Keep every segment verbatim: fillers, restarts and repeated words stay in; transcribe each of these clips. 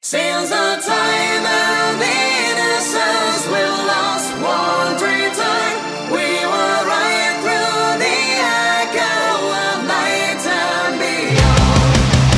Since the time of innocence we lost one dream time, we were right through the echo of night and beyond.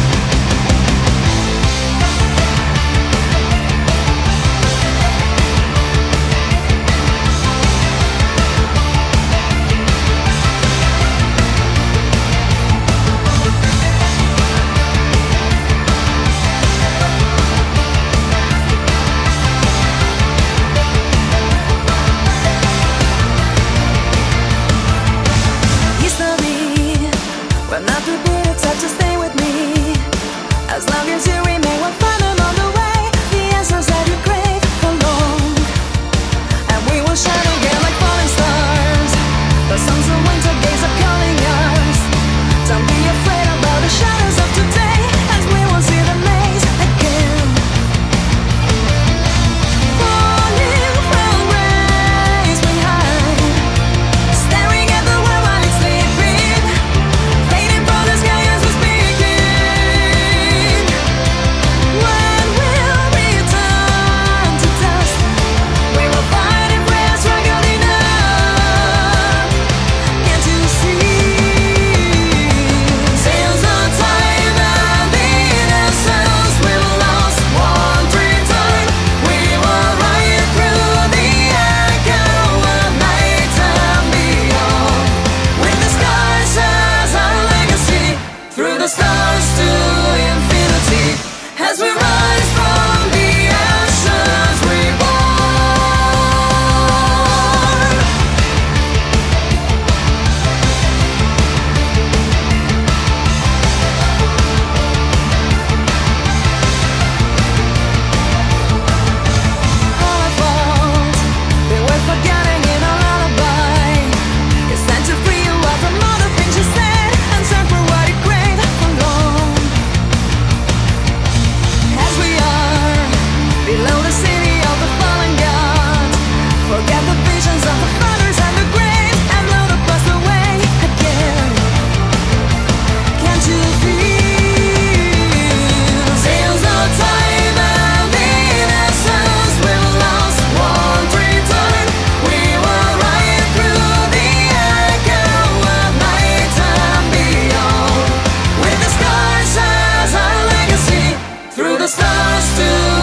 But not to be except to stay with me. As long as you remain, we'll find them on the way. The answers that you crave for long, and we will shine again like falling stars. The songs of Wintergaze are calling us. Don't be afraid about the shadows of today, as we will see the maze again. Falling from grace we hide, staring at the world while it's sleeping. Waiting for the sky as we're speaking. When we'll return to dust, we will fight if we're struggled enough. Can't you see? Since the time of innocence we lost one dream time, we were right through the echo of night and beyond. With the skies as our legacy, through the stars to infinity, as we rise from the ashes reborn. All our fault, they were forgetting in a lullaby. It's time to free you up from all the things you said, and search for what you crave for long. As we are below the city of the fallen gods, forget the visions of the fathers and the grave, and blow the past away again. Can't you feel? Since the time of innocence we lost one dream time, we were right through the echo of night and beyond. With the skies as our legacy, through the stars to